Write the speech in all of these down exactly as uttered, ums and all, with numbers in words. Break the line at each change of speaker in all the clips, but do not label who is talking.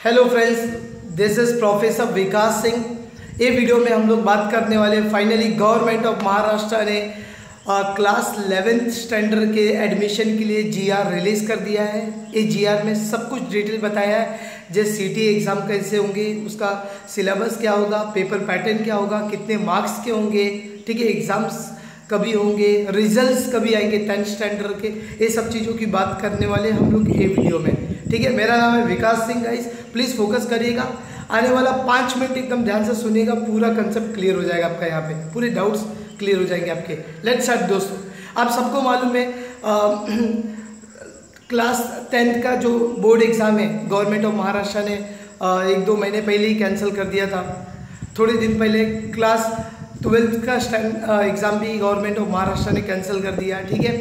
Hello friends, this is professor Vikas Singh. ये video में हम लोग बात करने वाले फाइनली गवर्नमेंट ऑफ महाराष्ट्र ने क्लास इलेवेंथ स्टैंडर्ड के एडमिशन के लिए जीआर रिलीज़ कर दिया है। ये जीआर में सब कुछ डिटेल बताया है, जैसे सीटी एग्ज़ाम कैसे होंगे, उसका सिलेबस क्या होगा, पेपर पैटर्न क्या होगा, कितने मार्क्स के होंगे, ठीक है, एग्ज़ाम्स कभी होंगे, रिजल्ट्स कभी आएंगे टेंथ स्टैंडर्ड के, ये सब चीज़ों की बात करने वाले हम लोग ये वीडियो में। ठीक है, मेरा नाम है Vikas Singh. Guys please focus करिएगा, आने वाला पाँच मिनट एकदम ध्यान से सुनिएगा, पूरा कंसेप्ट क्लियर हो जाएगा आपका, यहाँ पे पूरे डाउट्स क्लियर हो जाएंगे आपके। लेट्स स्टार्ट दोस्तों। आप सबको मालूम है क्लास टेंथ का जो बोर्ड एग्ज़ाम है गवर्नमेंट ऑफ महाराष्ट्र ने आ, एक दो महीने पहले ही कैंसिल कर दिया था। थोड़े दिन पहले क्लास ट्वेल्थ का एग्ज़ाम भी गवर्नमेंट ऑफ महाराष्ट्र ने कैंसिल कर दिया। ठीक है,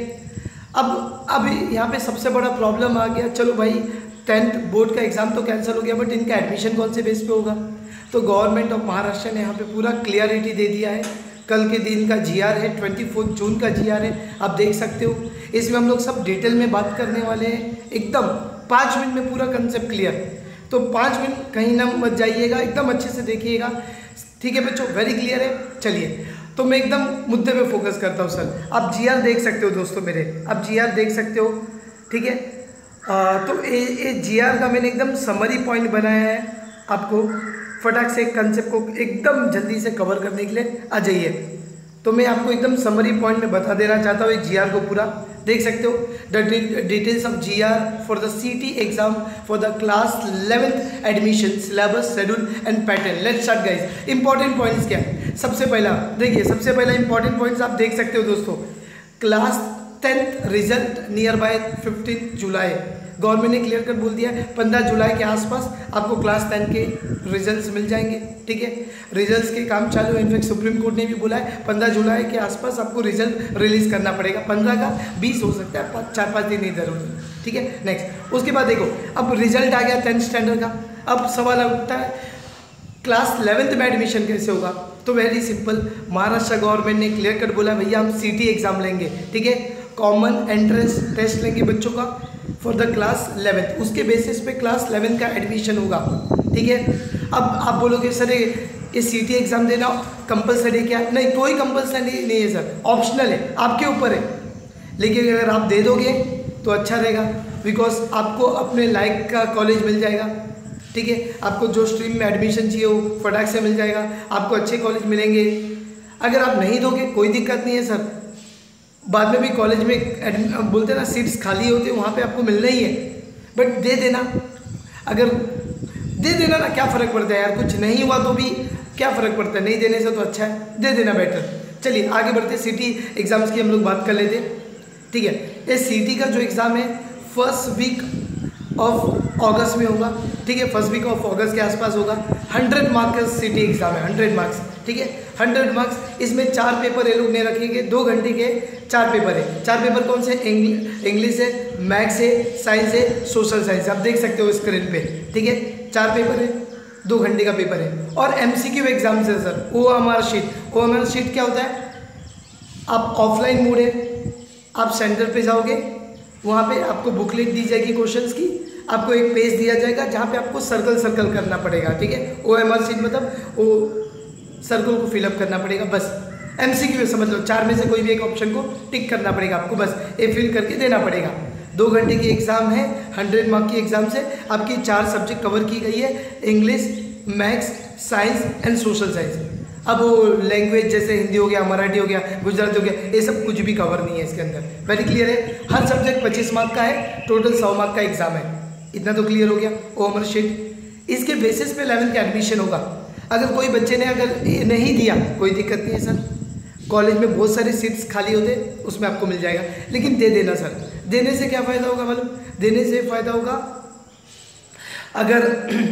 अब अभी यहाँ पे सबसे बड़ा प्रॉब्लम आ गया, चलो भाई टेंथ बोर्ड का एग्ज़ाम तो कैंसिल हो गया, बट इनका एडमिशन कौन से बेस पे होगा। तो गवर्नमेंट ऑफ महाराष्ट्र ने यहाँ पे पूरा क्लियरिटी दे दिया है। कल के दिन का जीआर है, ट्वेंटी फोर्थ जून का जीआर है, आप देख सकते हो। इसमें हम लोग सब डिटेल में बात करने वाले हैं, एकदम पाँच मिनट में पूरा कंसेप्ट क्लियर। तो पाँच मिनट कहीं ना मत जाइएगा, एकदम अच्छे से देखिएगा। ठीक है बच्चों, वेरी क्लियर है। चलिए, तो मैं एकदम मुद्दे पे फोकस करता हूँ सर। आप जीआर देख सकते हो दोस्तों मेरे, आप जीआर देख सकते हो। ठीक है, आ, तो ये ये जीआर का मैंने एकदम समरी पॉइंट बनाया है, आपको फटाक से कंसेप्ट को एकदम जल्दी से कवर करने के लिए आ जाइए। तो मैं आपको एकदम समरी पॉइंट में बता देना चाहता हूँ जीआर को पूरा देख सकते हो। The details of GR for the CET exam for the class eleventh admission, syllabus, schedule and pattern. Let's start guys. Important points क्या है, सबसे पहला देखिए, सबसे पहला इंपॉर्टेंट पॉइंट्स आप देख सकते हो दोस्तों। Class tenth result near by fifteen July, government ने क्लियर कर बोल दिया है पंद्रह जुलाई के आसपास आपको क्लास टेंथ के रिजल्ट्स मिल जाएंगे। ठीक है, रिजल्ट्स के काम चालू है। इनफैक्ट सुप्रीम कोर्ट ने भी बोला है पंद्रह जुलाई के आसपास आपको रिजल्ट रिलीज करना पड़ेगा। पंद्रह का बीस हो सकता है, चार पाँच दिन इधर उधर। ठीक है, नेक्स्ट उसके बाद देखो, अब रिजल्ट आ गया टेंथ स्टैंडर्ड का। अब सवाल उठता है क्लास इलेवेंथ में एडमिशन कैसे होगा। तो वेरी सिंपल, महाराष्ट्र गवर्नमेंट ने क्लियर कर बोला भैया हम सीटी एग्जाम लेंगे। ठीक है, कॉमन एंट्रेंस टेस्ट लेंगे बच्चों का फॉर द क्लास इलेवेंथ, उसके बेसिस पे क्लास इलेवेंथ का एडमिशन होगा। ठीक है, अब आप बोलोगे सर ये सीटी एग्जाम देना कंपलसरी क्या? नहीं, कोई कंपलसरी नहीं है सर, ऑप्शनल है, आपके ऊपर है। लेकिन अगर आप दे दोगे तो अच्छा रहेगा, बिकॉज आपको अपने लाइक का कॉलेज मिल जाएगा। ठीक है, आपको जो स्ट्रीम में एडमिशन चाहिए वो फटाक से मिल जाएगा, आपको अच्छे कॉलेज मिलेंगे। अगर आप नहीं दोगे कोई दिक्कत नहीं है सर, बाद में भी कॉलेज में बोलते हैं ना सीट्स खाली होती है, वहाँ पे आपको मिलना ही है, बट दे देना। अगर दे देना ना, क्या फ़र्क पड़ता है यार, कुछ नहीं हुआ तो भी क्या फ़र्क पड़ता है, नहीं देने से तो अच्छा है दे देना बेटर। चलिए आगे बढ़ते, सिटी एग्ज़ाम्स की हम लोग बात कर लेते हैं। ठीक है, ये सिटी का जो एग्ज़ाम है फर्स्ट वीक ऑफ अगस्त में होगा। ठीक है, फर्स्ट वीक ऑफ अगस्त के आसपास होगा। हंड्रेड मार्क्स का सिटी एग्ज़ाम है, हंड्रेड मार्क्स। ठीक है, हंड्रेड मार्क्स। इसमें चार पेपर ये लोग ने रखेंगे, दो घंटे के चार पेपर है। चार पेपर कौन से? इंग्लिश है, मैथ्स है, साइंस है, सोशल साइंस। आप देख सकते हो स्क्रीन पे। ठीक है, चार पेपर है, दो घंटे का पेपर है। और एमसीक्यू एग्जाम्स है sir, O M R sheet. O M R sheet क्या होता है? आप ऑफलाइन मोड है, आप सेंटर पे जाओगे, वहाँ पे आपको बुकलेट दी जाएगी क्वेश्चंस की, आपको एक पेज दिया जाएगा जहाँ पे आपको सर्कल सर्कल करना पड़ेगा। ठीक है, ओ एम आर शीट मतलब वो सर्कल को फिलअप करना पड़ेगा, बस। एमसीक्यू समझ लो, चार में से कोई भी एक ऑप्शन को टिक करना पड़ेगा आपको, बस ये फिल करके देना पड़ेगा। दो घंटे की एग्जाम है, हंड्रेड मार्क की एग्जाम से आपकी चार सब्जेक्ट कवर की गई है, English, maths, science and social science. अब वो लैंग्वेज जैसे हिंदी हो गया, मराठी हो गया, गुजराती हो गया, ये सब कुछ भी कवर नहीं है इसके अंदर। वेरी क्लियर है, हर सब्जेक्ट पच्चीस मार्क का है, टोटल सौ मार्क का एग्जाम है। इतना तो क्लियर हो गया। ओ एम आर शीट, इसके बेसिस पे इलेवेंथ का एडमिशन होगा। अगर कोई बच्चे ने अगर नहीं दिया कोई दिक्कत नहीं है सर, कॉलेज में बहुत सारे सीट्स खाली होते उसमें आपको मिल जाएगा, लेकिन दे देना सर। देने से क्या फ़ायदा होगा मालूम? देने से फ़ायदा होगा अगर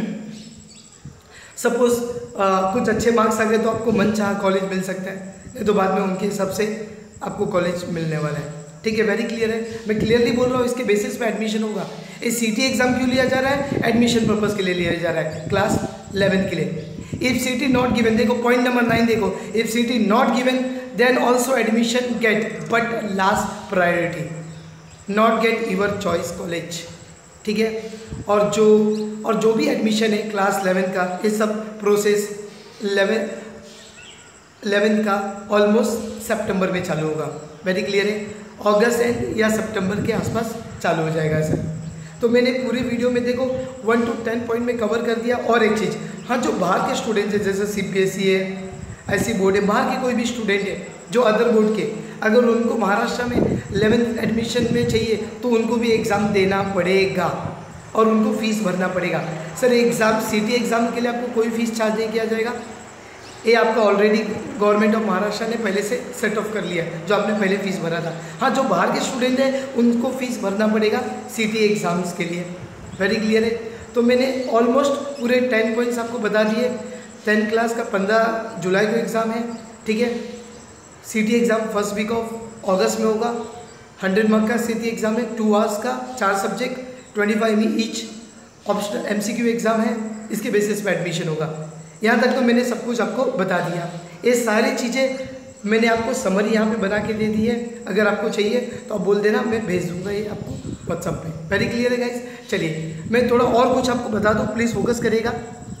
सपोज कुछ अच्छे मार्क्स आ गए तो आपको मन चाहा कॉलेज मिल सकता है, नहीं तो बाद में उनके हिसाब से आपको कॉलेज मिलने वाला है। ठीक है, वेरी क्लियर है, मैं क्लियरली बोल रहा हूँ, इसके बेसिस पे एडमिशन होगा। ये सीटी एग्जाम क्यों लिया जा रहा है? एडमिशन पर्पज़ के लिए लिया जा रहा है, क्लास इलेवेंथ के लिए। इफ सीटी नॉट गिवन, देखो पॉइंट नंबर नाइन देखो, if CET not given then also admission get but last priority, not get your choice college. ठीक है। और जो और जो भी एडमिशन है क्लास इलेवन का, ये सब प्रोसेस इलेवन इलेवेंथ का ऑलमोस्ट सितंबर में चालू होगा। वेरी क्लियर है, अगस्त एंड या सितंबर के आसपास चालू हो जाएगा सर। तो मैंने पूरी वीडियो में देखो वन टू टेन पॉइंट में कवर कर दिया। और एक चीज़, हाँ, जो बाहर के स्टूडेंट्स हैं जैसे सी बी एस ई है, ऐसी बोर्ड है, बाहर के कोई भी स्टूडेंट है जो अदर बोर्ड के, अगर उनको महाराष्ट्र में इलेवेंथ एडमिशन में चाहिए तो उनको भी एग्ज़ाम देना पड़ेगा और उनको फीस भरना पड़ेगा। Sir exam C T exam के लिए आपको कोई फीस चार्ज नहीं किया जाएगा, ये आपका ऑलरेडी गवर्नमेंट ऑफ महाराष्ट्र ने पहले से सेट ऑफ कर लिया है, जो आपने पहले फीस भरा था। हाँ, जो बाहर के स्टूडेंट हैं उनको फीस भरना पड़ेगा सी टी एग्ज़ाम्स के लिए। वेरी क्लियर है। तो मैंने ऑलमोस्ट पूरे टेन पॉइंट्स आपको बता दिए। टेंथ क्लास का पंद्रह जुलाई को एग्ज़ाम है, ठीक है। C T exam first week of August में होगा। हंड्रेड मार्क का सी टी एग्ज़ाम है, टू आवर्स का, चार subject, twenty five each. Optional M C Q exam है, इसके बेसिस पे एडमिशन होगा। यहाँ तक तो मैंने सब कुछ आपको बता दिया। ये सारी चीज़ें मैंने आपको समरी यहाँ पे बना के दे दी है। अगर आपको चाहिए तो आप बोल देना, मैं भेज दूँगा ये आपको व्हाट्सअप पे। वेरी क्लियर है गाइस। चलिए मैं थोड़ा और कुछ आपको बता दूँ, प्लीज़ फोकस करेगा।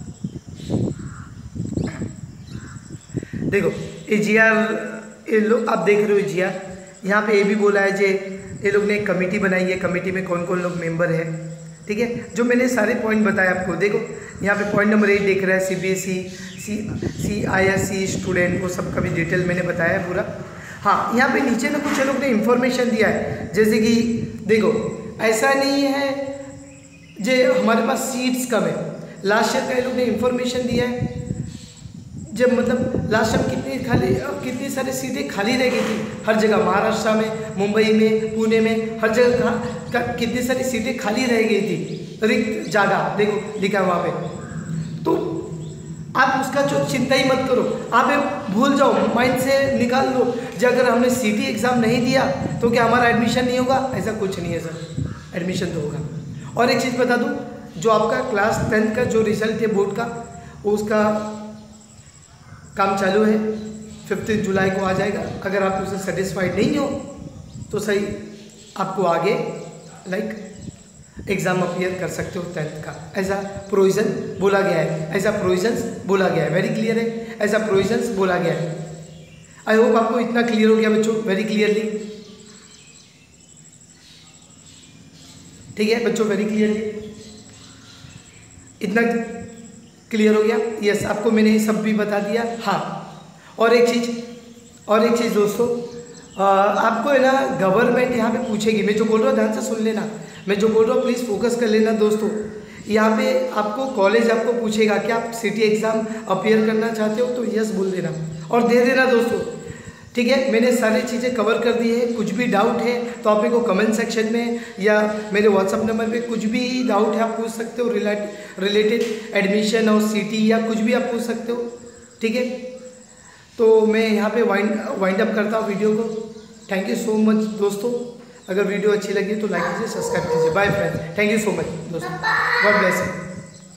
देखो ये जी आर, ये लोग आप देख रहे हो जी आर, यहाँ पे ये भी बोला है जे ये लोग ने एक कमेटी बनाई है, कमेटी में कौन कौन लोग मेंबर है, ठीक है। जो मैंने सारे पॉइंट बताए आपको, देखो यहाँ पे पॉइंट नंबर एट दिख रहा है, C B S E, C C I S C student, वो सब का भी डिटेल मैंने बताया है पूरा। हाँ, यहाँ पे नीचे ना कुछ लोग ने इन्फॉर्मेशन दिया है, जैसे कि देखो ऐसा नहीं है जो हमारे पास सीट्स कम है। लास्ट ईयर का ये लोग ने इन्फॉर्मेशन दिया है, जब मतलब लास्ट टाइम कितनी खाली कितनी सारी सीटें खाली रह गई थी हर जगह, महाराष्ट्र में, मुंबई में, पुणे में, हर जगह कहाँ कितनी सारी सीटें खाली रह गई थी, रिक्त जगह देखो लिखा है वहाँ पे। तो आप उसका जो चिंता ही मत करो, आप ये भूल जाओ, माइंड से निकाल लो, जो अगर हमने सी टी एग्ज़ाम नहीं दिया तो क्या हमारा एडमिशन नहीं होगा? ऐसा कुछ नहीं है सर, एडमिशन तो होगा। और एक चीज़ बता दूँ, जो आपका क्लास टेंथ का जो रिजल्ट है बोर्ड का, उसका काम चालू है, फिफ्टीन जुलाई को आ जाएगा। अगर आप उससे सेटिस्फाइड नहीं हो तो सही आपको आगे लाइक एग्ज़ाम अपीयर कर सकते हो टेंथ का, ऐसा प्रोविज़न बोला गया है, ऐसा प्रोविजंस बोला गया है। वेरी क्लियर है, ऐसा प्रोविजंस बोला गया है। आई होप आपको इतना क्लियर हो गया बच्चों, वेरी क्लियरली, ठीक है बच्चों, वेरी क्लियरली इतना क्लियर हो गया? यस, आपको मैंने ये सब भी बता दिया। हाँ, और एक चीज़ और एक चीज़ दोस्तों, आ, आपको है ना गवर्नमेंट यहाँ पे पूछेगी, मैं जो बोल रहा हूँ ध्यान से सुन लेना, मैं जो बोल रहा हूँ प्लीज़ फोकस कर लेना दोस्तों। यहाँ पे आपको कॉलेज आपको पूछेगा कि आप सिटी एग्ज़ाम अपीयर करना चाहते हो, तो यस बोल देना और दे देना दोस्तों, ठीक है। मैंने सारी चीज़ें कवर कर दी है। कुछ भी डाउट है तो आप मेरे को कमेंट सेक्शन में या मेरे व्हाट्सअप नंबर पे कुछ भी डाउट है आप पूछ सकते हो, रिलेट रिलेटेड एडमिशन और सिटी या कुछ भी आप पूछ सकते हो, ठीक है। तो मैं यहाँ पे वाइंड वाइंड अप करता हूँ वीडियो को। थैंक यू सो मच दोस्तों, अगर वीडियो अच्छी लगी तो लाइक कीजिए, सब्सक्राइब कीजिए। Bye friends, thank you so much दोस्तों, गॉड ब्लेस यू।